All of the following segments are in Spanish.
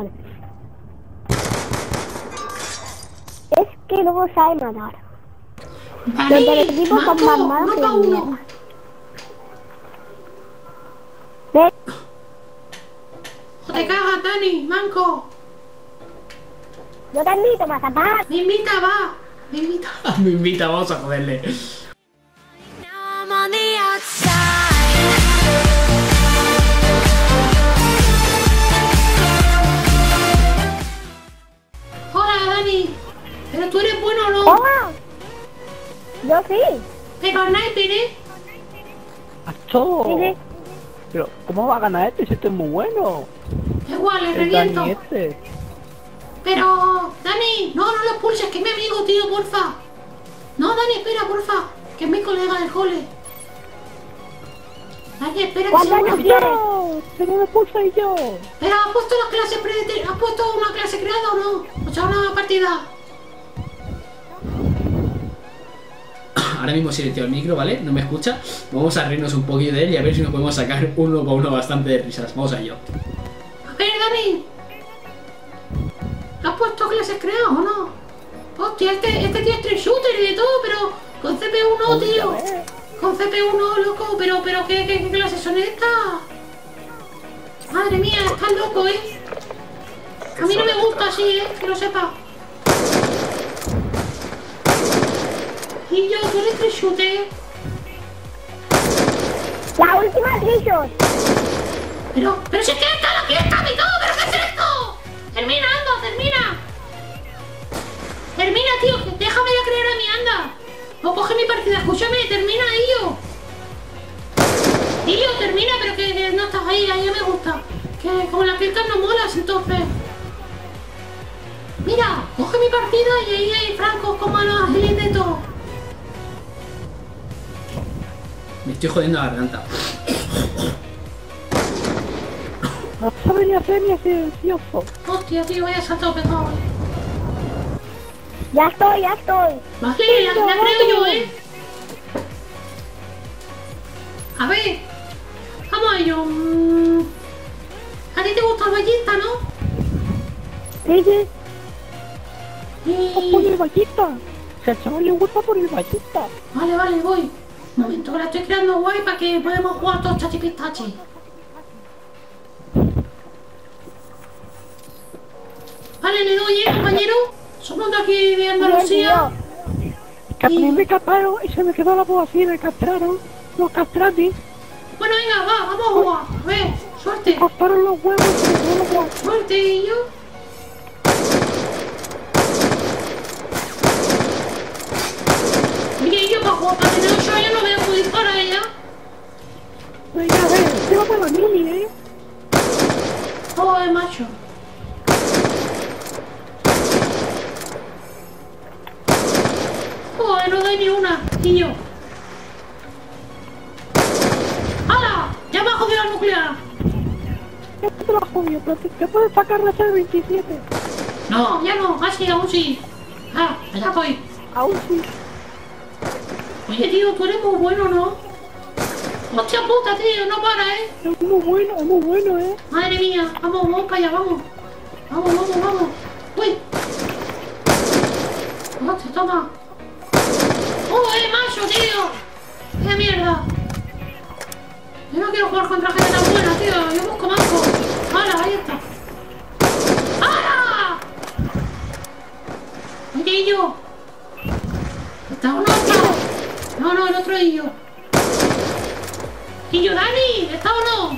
matar. Es que no sabe matar. Vale, Los del equipo son más malos uno que para la uno. mierda. ¿Ves? No te cagas, Dani, manco. Yo te invito, mazapán. Me invita, va. Me invita. Me invita, vamos a joderle. Now I'm on the outside. Hola, Dani. Pero tú eres bueno o no. ¡Hola! Yo sí. Pero sniper, ¿eh? ¡Acho! Sí, sí. Pero, ¿cómo va a ganar este si este es muy bueno? Igual, le El reviento. Dani este. Pero, Dani, no lo expulses, que es mi amigo, tío, porfa. No, Dani, espera, porfa, que es mi colega del cole. Dani, espera que ¿Cuántos se años me tienes? ¡No! ¡Se me expulsa y yo! Pero, ¿has puesto las clases ¿has puesto una clase creada o no? O sea, una partida. Ahora mismo silencio el micro, ¿vale? No me escucha. Vamos a reírnos un poquillo de él y a ver si nos podemos sacar uno para uno bastante de risas. Vamos a ello. A ver, Dani. ¿Has puesto clases creadas o no? Hostia, este tío es tres shooter y de todo, pero con CPU no, tío. Con CPU no, loco, pero ¿qué clases son estas? Madre mía, estás loco, ¿eh? A mí no me gusta así, ¿eh? Que lo sepa. Y yo, tú eres tres shooter. La última Trishot. Pero si es que está la fiesta y todo, ¿pero qué es esto? Termina, anda, termina. Termina, tío, déjame ya creer a mi anda. O coge mi partida, escúchame, termina, Illo. Illo, termina, pero que no estás ahí, a mí me gusta. Que como la fiesta no molas, entonces. Mira, coge mi partida y ahí hay francos con manos ágiles de todo. Me estoy jodiendo la garganta. ¡No sabe ni hacer ni silencioso! Hostia, tío, vaya saltado pegado. Ya estoy, ya estoy. Vale, la creo yo, ¿eh? A ver, vamos a ello. ¿A ti te gusta el ballista, no? Sí, sí. ¡Oh, por el ballista! Si al chaval le gusta por el ballista. Vale, voy. Un momento, que la estoy creando guay para que podamos jugar todos chachipistachi. Vale, le doy, compañero. Somos de aquí de Andalucía. Que a mí me caparon y se me quedó la voz así, me castraron. Los castrati. Bueno, venga, vamos a jugar. A ver, suerte. Cortaron los huevos y se me quedó la voz. Suerte, y yo. Oye, yo para tener 8 años no veo cómo dispara ella. Venga, a ver, se va para la mini, ¿eh? Joder, macho. Joder, no doy ni una, niño. ¡Hala! ¡Ya me ha jodido la nuclear! ¿Qué te lo jodido? Pero te puedes sacar la C27. No, ya no, así, aún sí. Ah, ya voy. Aún sí. Oye, tío, tú eres muy bueno, ¿no? Hostia puta, tío, no para, ¿eh? Es muy bueno, ¿eh? Madre mía, vamos para allá, vamos. Vamos. Uy. Hostia, toma. Macho, tío. ¡Qué mierda! Yo no quiero jugar contra gente tan buena, tío. Yo busco manco. ¡Hala, ahí está! ¡Hala! Oye, ¿y yo? ¿Está uno otro? No, el otro y yo. ¿Y yo, Dani? ¿Está o no?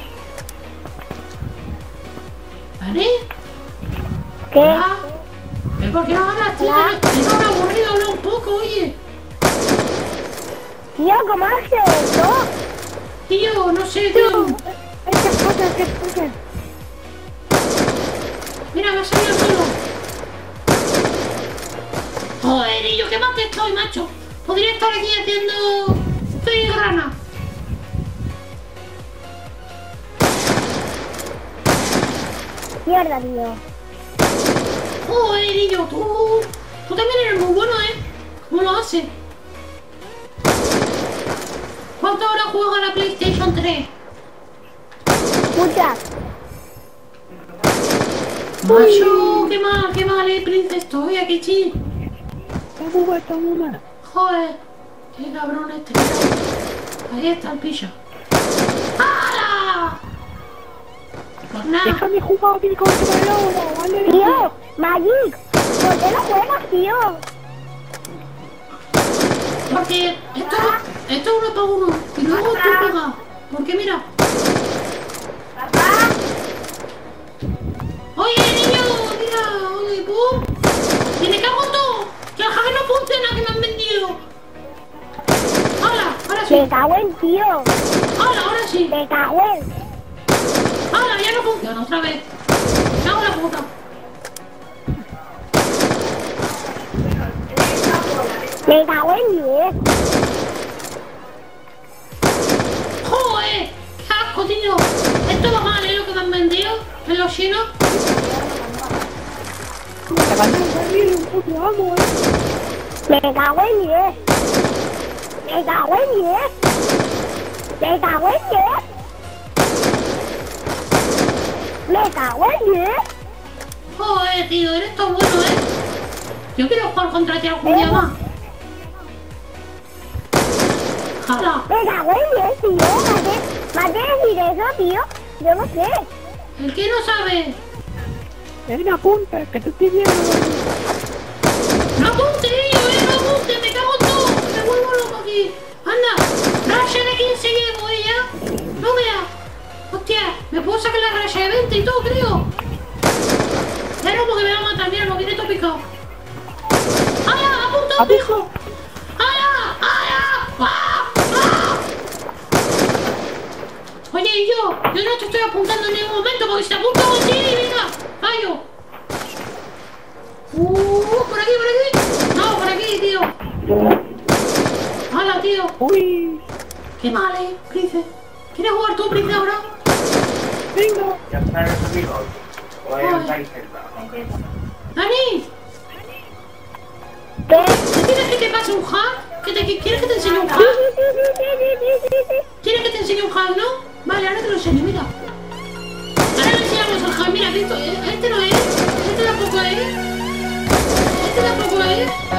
¿Dani? ¿Qué? Ah, ¿por qué no hablas, tío? Estoy aburrido, habla un poco, oye. Tío, ¿cómo haces eso? Tío, no sé, tío. Es que escucha. Mira, me ha salido solo. Joder, y yo qué más que estoy, macho. Podría estar aquí haciendo filigrana. Mierda, tío. Joder, y yo, tú también eres muy bueno, ¿eh? ¿Cómo lo haces? ¿Cuántas horas juegas a la PlayStation 3? Muchas. Macho, qué mal, Prince, estoy aquí, chi. Está muy mal. Joder, qué cabrón este. Ahí está el pillo. ¡Hala! Pues nada. Déjame jugar aquí con tu pelota, ¿vale? Tío, Magic, ¿por qué no juegas, tío? Porque esto es uno para uno. Y luego tú juegas. Porque mira. Oye, niño, mira, oye, pum. Y me cago en todo. Que el jaque no funciona, que me han vendido. ¡Hala! Ahora sí. Me cago en tío. ¡Hala! Ahora sí. Me cago en. ¡Hala! Ya no funciona otra vez. Me cago en la puta. Me cago en 10. ¡Joder! ¡Qué asco, tío! Esto va mal, ¿eh? Lo que me han vendido en los chinos. Te van a salir un puto amo, Me cago en 10. Me cago en 10. Me cago en 10. Me cago en 10. Joder, tío, eres tan bueno, ¿eh? Yo quiero jugar contra ti algún día más. ¡Hala! Me cago en 10, tío. ¿Vas a decir eso, tío? Yo no sé. ¿El que no sabe? Ven, apunta, que te estoy viendo. ¡No apunte, niño, no apunte! ¡Me cago en todo! ¡Me vuelvo loco aquí! ¡Anda! ¡Raya de 15 llevo, ella! ¡No veas! ¡Hostia! ¿Me puedo sacar la raya de 20 y todo, creo? Ya no, porque me va a matar, mira, no viene todo picado. ¡Hala! ¡Apunta, pijo! ¡Hala! ¡Hala! ¡Ah! ¡Ah! Oye, y yo no te estoy apuntando en ningún momento, porque si te apunto a ti, venga, fallo. Por aquí. No, por aquí, tío. ¡Hala, tío! Uy, ¡Qué mal, Prince! ¿Quieres jugar tú, Prince, ahora? venga. Ya están los amigos. O Ay. el país. ¡Dani! ¿Qué? ¿No quieres que te pase un hack? ¿Quieres que te enseñe un hack? ¿Quieres que te enseñe un hack, no? Vale, ahora te lo enseño, mira. Ahora le enseñamos el hack, mira, visto. Este no es. Este tampoco es. Este tampoco es.